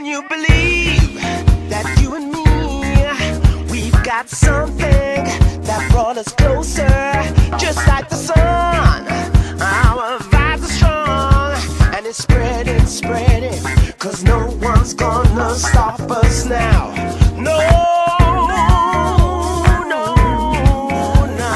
you believe that you and me, we've got something that brought us closer? Just like the sun, our vibes are strong, and it's spreading, spreading, 'cause no one's gonna stop us now. No, no, no.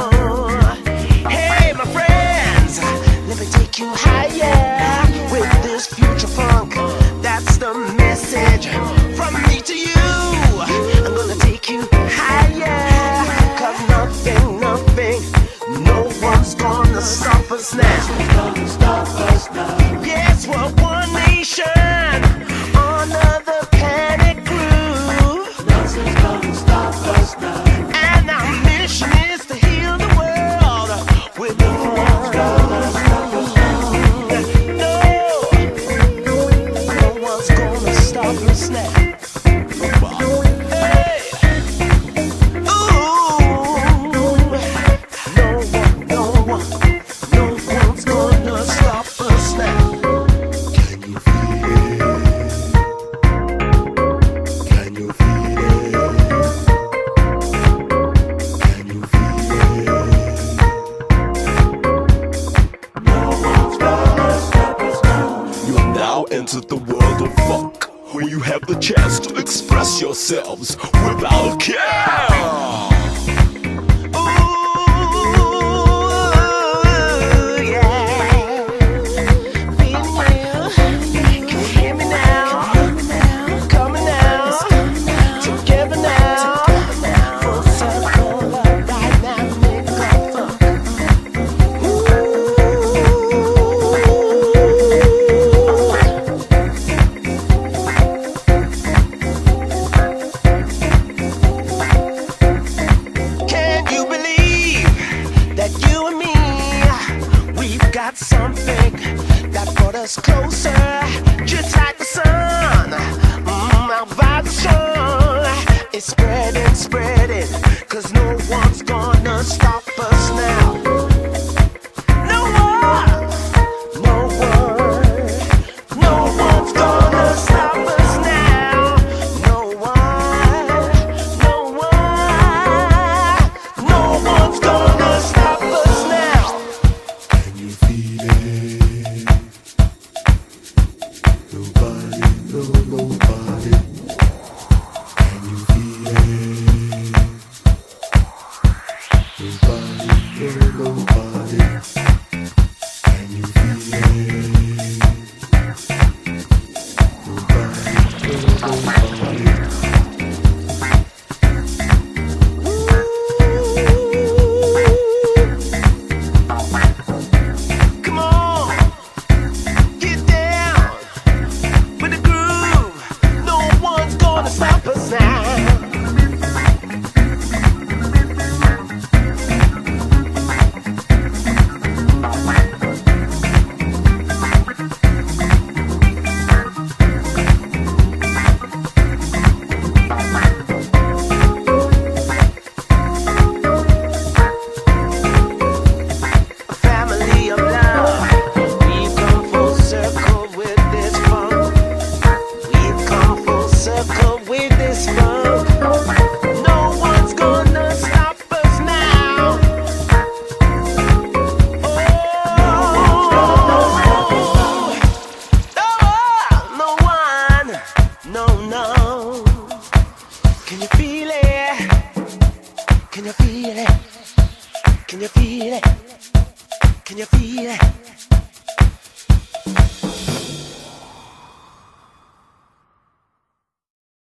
Hey, my friends, let me take you higher with this future funk. That's the message from me to you. I'm gonna take you higher, 'cause nothing, nothing, no one's gonna stop us now. Yes, we're one nation under the panic groove. Nothing's gonna stop us now. And our mission is to heal the world with the funk. No, no one's gonna stop us now. Hey, ooh, no one's gonna stop us now. Can you feel it? Can you feel it? Can you feel it? No one's gonna stop us now. You have now entered the world of funk, where you have the chance to express yourselves without care. Got something that brought us closer, just like the sun. Our vibes are strong, it's spreading, spreading, 'cause no one's gonna stop us now. No one, no one, no one's gonna stop us now. No one, no one, no one's gonna stop us now. Can you feel it? Nobody, no, nobody. Can you feel it? Nobody, no, nobody. Can you feel it? Nobody, no, nobody. Come on, get down with the groove. No one's gonna stop us now. Family of love, we've come full circle with this funk. We've come full circle with this funk. No one's gonna stop us now. No one, no, no. Can you feel it? Can you feel it? Can you feel it? Can you feel it?